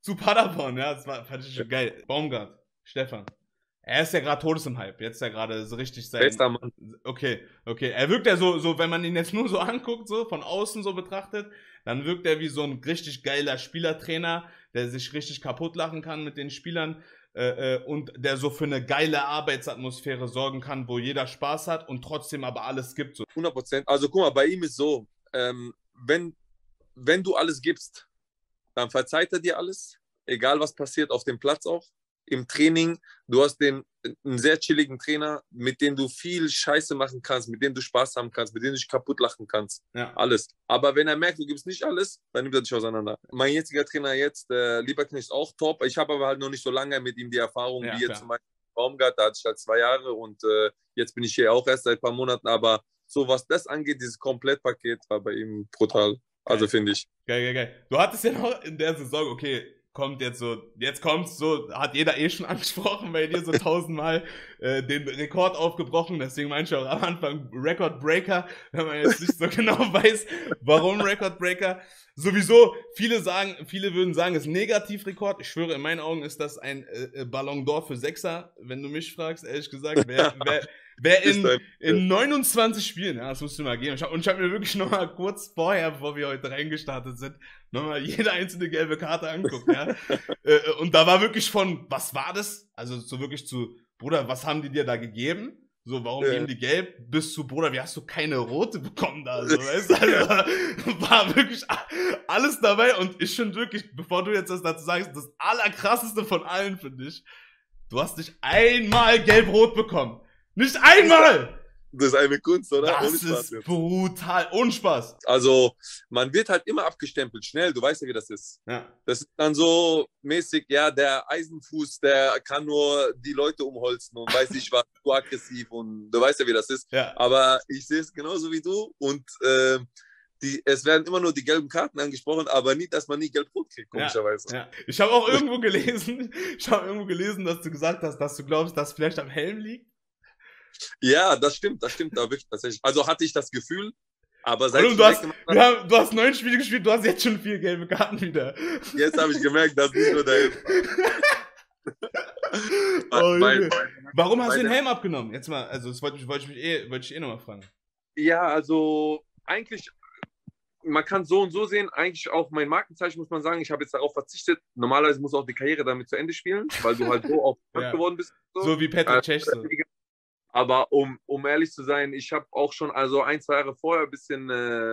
zu Paderborn, ja, fand ich schon geil. Baumgart, Stefan. Er ist ja gerade Todes im Hype. Jetzt ist er gerade so richtig sein. Bester Mann. Okay. Er wirkt ja so, wenn man ihn jetzt nur so anguckt, so von außen so betrachtet, dann wirkt er wie so ein richtig geiler Spielertrainer, der sich richtig kaputt lachen kann mit den Spielern und der so für eine geile Arbeitsatmosphäre sorgen kann, wo jeder Spaß hat und trotzdem aber alles gibt. So. 100%. Also guck mal, bei ihm ist so, wenn du alles gibst, dann verzeiht er dir alles, egal was passiert, auf dem Platz auch, im Training. Du hast einen sehr chilligen Trainer, mit dem du viel Scheiße machen kannst, mit dem du Spaß haben kannst, mit dem du dich kaputt lachen kannst. Ja. Alles. Aber wenn er merkt, du gibst nicht alles, dann nimmt er dich auseinander. Mein jetziger Trainer jetzt, Lieberknecht, ist auch top. Ich habe aber halt noch nicht so lange mit ihm die Erfahrung, Ja, wie klar. jetzt zum Beispiel Baumgart, da hatte ich halt 2 Jahre und jetzt bin ich hier auch erst seit ein paar Monaten, aber so was das angeht, dieses Komplettpaket war bei ihm brutal. Also finde ich. Geil. Du hattest ja noch in der Saison, okay, jetzt kommt's so, hat jeder eh schon angesprochen bei dir so 1000-mal den Rekord aufgebrochen, deswegen meinte ich auch am Anfang Record Breaker, wenn man jetzt nicht so genau weiß, warum Record Breaker. Sowieso, viele würden sagen, es ist ein Negativrekord. Ich schwöre, in meinen Augen ist das ein Ballon d'Or für Sechser, wenn du mich fragst, ehrlich gesagt. Wer in 29 Spielen, ja, das musst du mal geben. Ich hab mir wirklich nochmal kurz vorher, bevor wir heute reingestartet sind, nochmal jede einzelne gelbe Karte anguckt, ja. Und da war wirklich von, was war das? Also so wirklich zu, Bruder, was haben die dir da gegeben? So, warum geben die gelb? Bis zu, Bruder, wie hast du keine rote bekommen da? So, weißt du? Also, war wirklich alles dabei und ich finde wirklich, bevor du jetzt das dazu sagst, das Allerkrasseste von allen, finde ich, du hast nicht einmal gelb-rot bekommen. Nicht einmal! Das ist eine Kunst, oder? Das ist brutal. Unspaß. Also, man wird halt immer abgestempelt, schnell. Du weißt ja, wie das ist. Ja. Das ist dann so mäßig, ja, der Eisenfuß, der kann nur die Leute umholzen und weiß nicht, was zu aggressiv und du weißt ja, wie das ist. Ja. Aber ich sehe es genauso wie du und es werden immer nur die gelben Karten angesprochen, aber nie, dass man nie gelb-rot kriegt, komischerweise. Ja. Ich habe auch irgendwo gelesen, dass du gesagt hast, dass du glaubst, dass vielleicht am Helm liegt. Ja, das stimmt da wirklich tatsächlich. Also hatte ich das Gefühl, aber seit du hast 9 Spiele gespielt, du hast jetzt schon 4 gelbe Karten wieder. Jetzt habe ich gemerkt, dass nicht nur der Warum hast du den Helm abgenommen? Jetzt mal, also das wollte ich nochmal fragen. Ja, also eigentlich, man kann so und so sehen, eigentlich auch mein Markenzeichen, muss man sagen, ich habe jetzt darauf verzichtet. Normalerweise muss auch die Karriere damit zu Ende spielen, weil du halt so auch bekannt geworden bist. So wie Patrick Cech. So. Aber um ehrlich zu sein, ich habe auch schon also 1, 2 Jahre vorher ein bisschen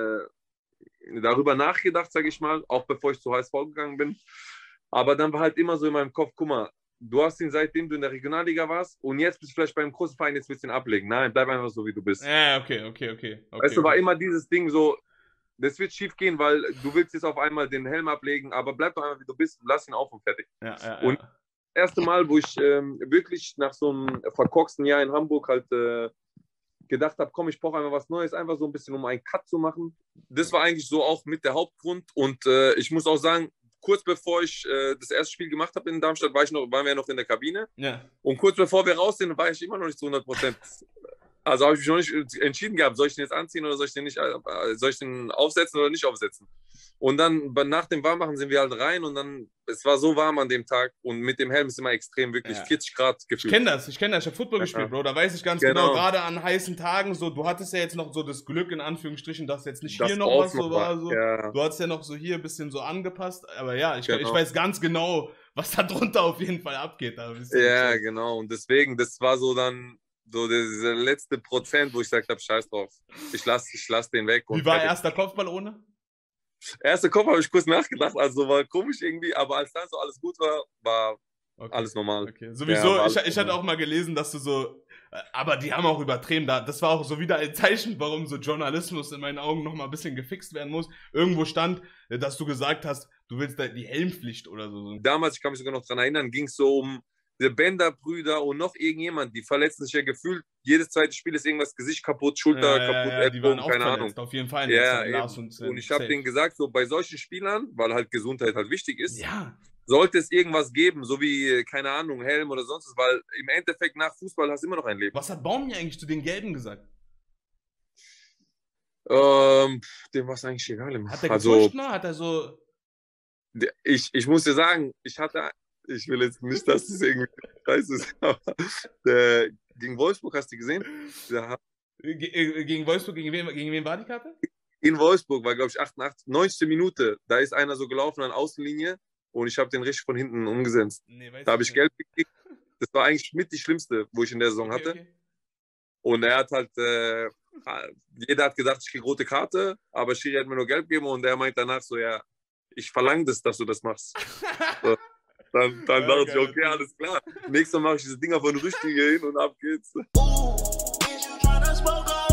darüber nachgedacht, sage ich mal, auch bevor ich zu HSV gegangen bin. Aber dann war halt immer so in meinem Kopf, guck mal, du hast ihn seitdem du in der Regionalliga warst und jetzt bist du vielleicht beim großen Verein, jetzt willst du ihn ablegen. Nein, bleib einfach so, wie du bist. Ja, okay. Weißt du, war immer dieses Ding so, das wird schief gehen, weil du willst jetzt auf einmal den Helm ablegen, aber bleib doch einfach, wie du bist und lass ihn auf und fertig. Und das erste Mal, wo ich wirklich nach so einem verkorksten Jahr in Hamburg halt gedacht habe, komm, ich brauche einfach was Neues, einfach so ein bisschen, um einen Cut zu machen. Das war eigentlich so auch mit der Hauptgrund und ich muss auch sagen, kurz bevor ich das erste Spiel gemacht habe in Darmstadt, waren wir noch in der Kabine. Ja. Und kurz bevor wir raus sind, war ich immer noch nicht zu 100%. Also habe ich mich noch nicht entschieden gehabt, soll ich den jetzt anziehen oder soll ich den aufsetzen oder nicht aufsetzen? Und dann nach dem Warmmachen sind wir halt rein und dann, es war so warm an dem Tag und mit dem Helm ist immer extrem, wirklich 40 Grad gefühlt. Ich kenne das, ich habe Football gespielt, Bro, da weiß ich ganz genau, gerade an heißen Tagen, so, du hattest ja jetzt noch so das Glück, in Anführungsstrichen, dass jetzt nicht hier noch was so war, so. Ja. Du hattest ja noch so hier ein bisschen so angepasst, aber ja, ich weiß ganz genau, was da drunter auf jeden Fall abgeht. Ja, genau, und deswegen, das war so dann so dieser letzte Prozent, wo ich gesagt habe, scheiß drauf, ich lass den weg. Wie war erster Kopfball ohne? Erster Kopf habe ich kurz nachgedacht, also war komisch irgendwie, aber als dann so alles gut war alles normal. Okay. Sowieso, ja, ich hatte auch mal gelesen, dass du so, aber die haben auch übertrieben, das war auch so wieder ein Zeichen, warum so Journalismus in meinen Augen nochmal ein bisschen gefixt werden muss. Irgendwo stand, dass du gesagt hast, du willst da die Helmpflicht oder so. Damals, ich kann mich sogar noch dran erinnern, ging es so um die Bender-Brüder und noch irgendjemand, die verletzen sich ja gefühlt, jedes zweite Spiel ist irgendwas, Gesicht kaputt, Schulter kaputt, Ellbogen, keine Ahnung. Auf jeden Fall. Und ich habe denen gesagt, so bei solchen Spielern, weil halt Gesundheit halt wichtig ist, sollte es irgendwas geben, so wie, keine Ahnung, Helm oder sonst was, weil im Endeffekt nach Fußball hast du immer noch ein Leben. Was hat Baum mir eigentlich zu den Gelben gesagt? Dem war es eigentlich egal. Hat er gepusht, ne? Hat er so... Ich muss dir sagen, ich will jetzt nicht, dass das irgendwie scheiße ist, aber gegen Wolfsburg, hast du gesehen? Gegen Wolfsburg, gegen wen war die Karte? In Wolfsburg war, glaube ich, 88, 90. Minute. Da ist einer so gelaufen an Außenlinie und ich habe den richtig von hinten umgesetzt. Nee, da habe ich Geld gekriegt. Das war eigentlich mit die schlimmste, wo ich in der Saison hatte. Okay. Und er hat halt, jeder hat gedacht, ich kriege rote Karte, aber Schiri hat mir nur Gelb gegeben und er meint danach so, ja, ich verlange das, dass du das machst. So. Dann dachte ich, okay, alles klar. Nächstes Mal mache ich diese Dinger von Rüchtige hin und ab geht's.